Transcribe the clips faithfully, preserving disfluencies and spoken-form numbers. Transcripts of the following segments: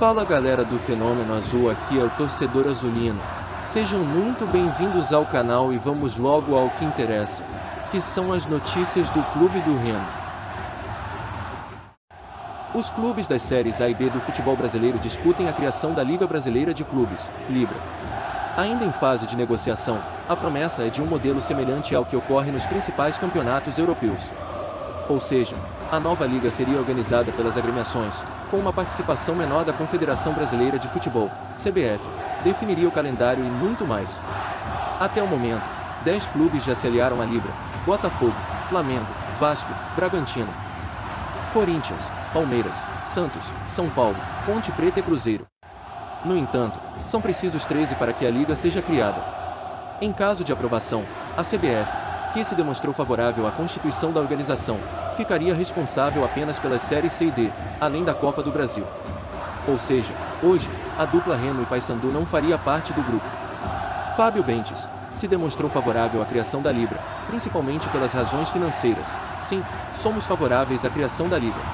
Fala galera do Fenômeno Azul, aqui é o torcedor azulino. Sejam muito bem-vindos ao canal e vamos logo ao que interessa, que são as notícias do Clube do Remo. Os clubes das séries A e B do futebol brasileiro discutem a criação da Liga Brasileira de Clubes, Libra. Ainda em fase de negociação, a promessa é de um modelo semelhante ao que ocorre nos principais campeonatos europeus. Ou seja, a nova liga seria organizada pelas agremiações, com uma participação menor da Confederação Brasileira de Futebol, C B F, definiria o calendário e muito mais. Até o momento, dez clubes já se aliaram à Libra: Botafogo, Flamengo, Vasco, Bragantino, Corinthians, Palmeiras, Santos, São Paulo, Ponte Preta e Cruzeiro. No entanto, são precisos treze para que a liga seja criada. Em caso de aprovação, a C B F, que se demonstrou favorável à constituição da organização, ficaria responsável apenas pelas séries C e D, além da Copa do Brasil. Ou seja, hoje, a dupla Remo e Paysandu não faria parte do grupo. Fábio Bentes se demonstrou favorável à criação da Libra, principalmente pelas razões financeiras. Sim, somos favoráveis à criação da Liga.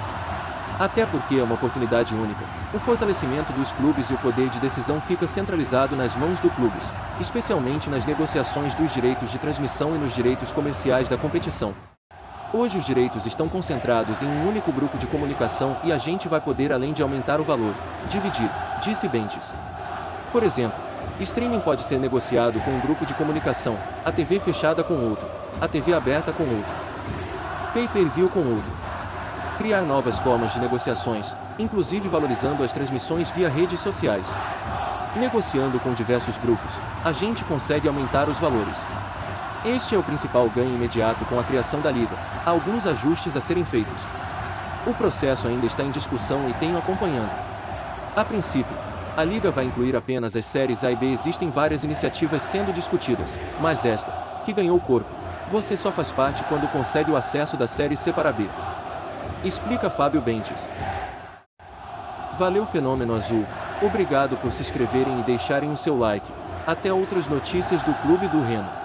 Até porque é uma oportunidade única. O fortalecimento dos clubes e o poder de decisão fica centralizado nas mãos dos clubes, especialmente nas negociações dos direitos de transmissão e nos direitos comerciais da competição. Hoje os direitos estão concentrados em um único grupo de comunicação e a gente vai poder, além de aumentar o valor, dividir, disse Bentes. Por exemplo, streaming pode ser negociado com um grupo de comunicação, a T V fechada com outro, a T V aberta com outro, pay-per-view com outro. Criar novas formas de negociações, inclusive valorizando as transmissões via redes sociais. Negociando com diversos grupos, a gente consegue aumentar os valores. Este é o principal ganho imediato com a criação da Liga. Há alguns ajustes a serem feitos. O processo ainda está em discussão e tenho acompanhando. A princípio, a Liga vai incluir apenas as séries A e B. Existem várias iniciativas sendo discutidas, mas esta, que ganhou corpo, você só faz parte quando consegue o acesso da série C para B. Explica Fábio Bentes. Valeu Fenômeno Azul, obrigado por se inscreverem e deixarem o seu like. Até outras notícias do Clube do Remo.